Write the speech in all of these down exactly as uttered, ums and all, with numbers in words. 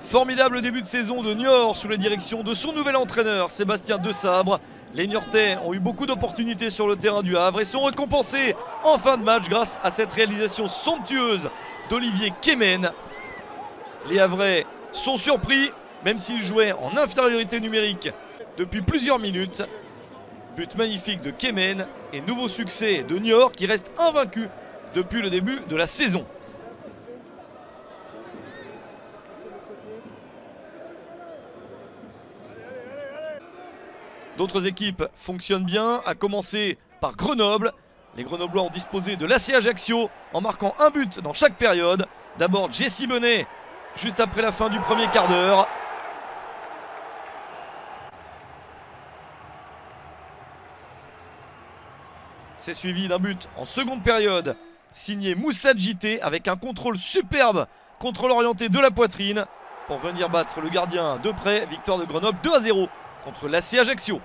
Formidable début de saison de Niort sous la direction de son nouvel entraîneur Sébastien Desabre. Les Niortais ont eu beaucoup d'opportunités sur le terrain du Havre et sont récompensés en fin de match grâce à cette réalisation somptueuse d'Olivier Kemen. Les Havrais sont surpris, même s'ils jouaient en infériorité numérique depuis plusieurs minutes. But magnifique de Kemen et nouveau succès de Niort qui reste invaincu depuis le début de la saison. D'autres équipes fonctionnent bien, à commencer par Grenoble. Les Grenoblois ont disposé de l'A C Ajaccio en marquant un but dans chaque période. D'abord Jesse Benet, juste après la fin du premier quart d'heure. C'est suivi d'un but en seconde période, signé Moussa Djité avec un contrôle superbe, contrôle orienté de la poitrine, pour venir battre le gardien de près. Victoire de Grenoble deux à zéro contre l'A C Ajaccio.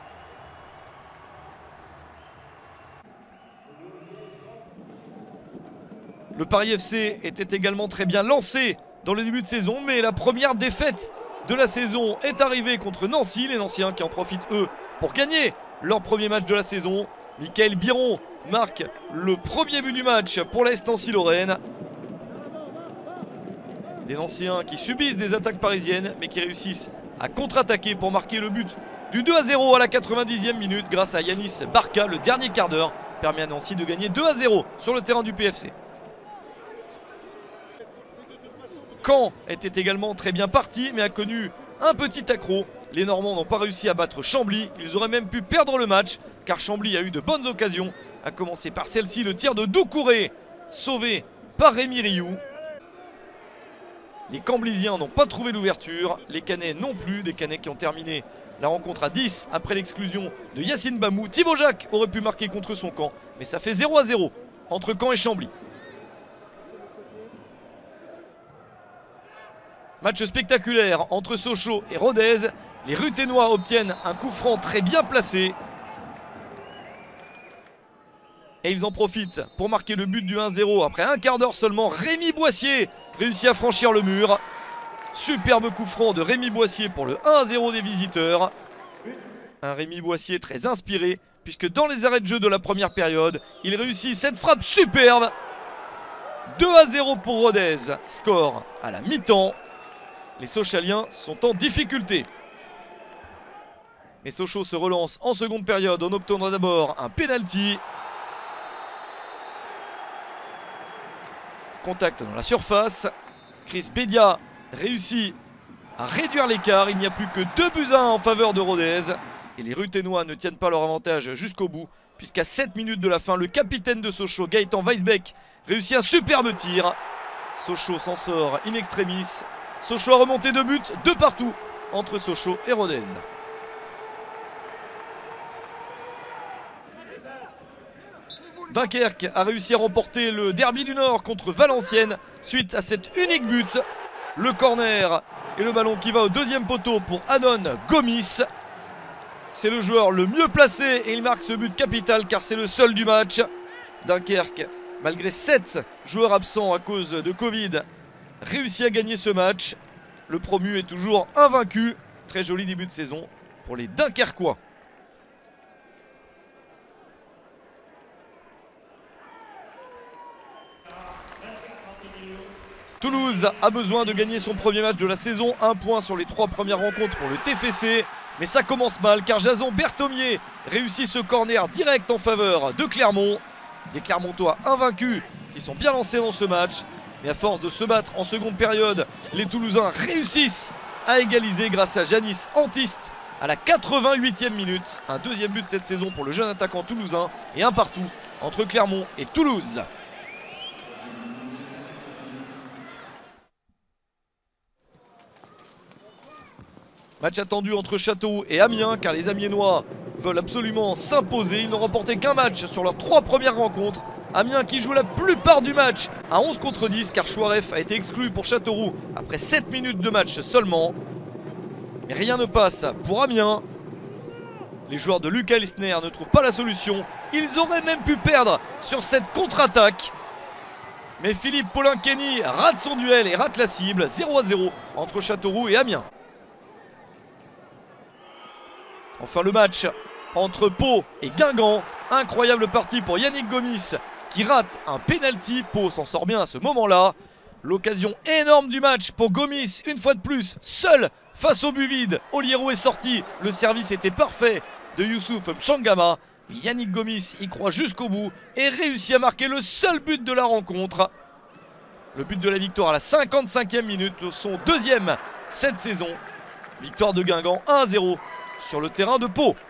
Le Paris F C était également très bien lancé dans le début de saison, mais la première défaite de la saison est arrivée contre Nancy. Les Nancéens qui en profitent eux pour gagner leur premier match de la saison. Michael Biron marque le premier but du match pour l'A S Nancy-Lorraine. Des Nancéens qui subissent des attaques parisiennes mais qui réussissent à contre-attaquer pour marquer le but du deux à zéro à la quatre-vingt-dixième minute grâce à Yanis Barca. Le dernier quart d'heure permet à Nancy de gagner deux à zéro sur le terrain du P F C. Caen était également très bien parti mais a connu un petit accroc. Les Normands n'ont pas réussi à battre Chambly. Ils auraient même pu perdre le match car Chambly a eu de bonnes occasions. A commencer par celle-ci, le tir de Doucouré sauvé par Rémi Rioux. Les Camblisiens n'ont pas trouvé l'ouverture, les Canets non plus, des Canets qui ont terminé la rencontre à dix après l'exclusion de Yacine Bamou. Thibaut Jacques aurait pu marquer contre son camp, mais ça fait zéro à zéro entre Caen et Chambly. Match spectaculaire entre Sochaux et Rodez. Les Ruténois obtiennent un coup franc très bien placé. Et ils en profitent pour marquer le but du un zéro. Après un quart d'heure seulement, Rémi Boissier réussit à franchir le mur. Superbe coup franc de Rémi Boissier pour le un à zéro des visiteurs. Un Rémi Boissier très inspiré, puisque dans les arrêts de jeu de la première période, il réussit cette frappe superbe. deux à zéro pour Rodez. Score à la mi-temps. Les Sochaliens sont en difficulté. Mais Sochaux se relance en seconde période en obtenant d'abord un penalty. Contact dans la surface. Chris Bédia réussit à réduire l'écart. Il n'y a plus que deux buts à un en faveur de Rodez. Et les Ruténois ne tiennent pas leur avantage jusqu'au bout, puisqu'à sept minutes de la fin, le capitaine de Sochaux, Gaëtan Weisbeck, réussit un superbe tir. Sochaux s'en sort in extremis. Sochaux a remonté deux buts, deux partout entre Sochaux et Rodez. Dunkerque a réussi à remporter le derby du Nord contre Valenciennes suite à cet unique but. Le corner et le ballon qui va au deuxième poteau pour Anon Gomis. C'est le joueur le mieux placé et il marque ce but capital car c'est le seul du match. Dunkerque, malgré sept joueurs absents à cause de Covid, réussit à gagner ce match. Le promu est toujours invaincu. Très joli début de saison pour les Dunkerquois. Toulouse a besoin de gagner son premier match de la saison. Un point sur les trois premières rencontres pour le T F C. Mais ça commence mal car Jason Berthomier réussit ce corner direct en faveur de Clermont. Des Clermontois invaincus qui sont bien lancés dans ce match. Mais à force de se battre en seconde période, les Toulousains réussissent à égaliser grâce à Janis Antiste à la quatre-vingt-huitième minute. Un deuxième but de cette saison pour le jeune attaquant toulousain et un partout entre Clermont et Toulouse. Match attendu entre Châteauroux et Amiens car les Amiénois veulent absolument s'imposer. Ils n'ont remporté qu'un match sur leurs trois premières rencontres. Amiens qui joue la plupart du match à onze contre dix car Chouaref a été exclu pour Châteauroux après sept minutes de match seulement. Mais rien ne passe pour Amiens. Les joueurs de Lucas Elsner ne trouvent pas la solution. Ils auraient même pu perdre sur cette contre-attaque. Mais Philippe Paulin-Kenny rate son duel et rate la cible. zéro à zéro entre Châteauroux et Amiens. Enfin le match entre Pau et Guingamp. Incroyable partie pour Yannick Gomis qui rate un penalty. Pau s'en sort bien à ce moment-là. L'occasion énorme du match pour Gomis, une fois de plus, seul face au but vide. Oliero est sorti, le service était parfait de Youssouf Mchangama. Yannick Gomis y croit jusqu'au bout et réussit à marquer le seul but de la rencontre. Le but de la victoire à la cinquante-cinquième minute, son deuxième cette saison. Victoire de Guingamp un à zéro sur le terrain de Pau.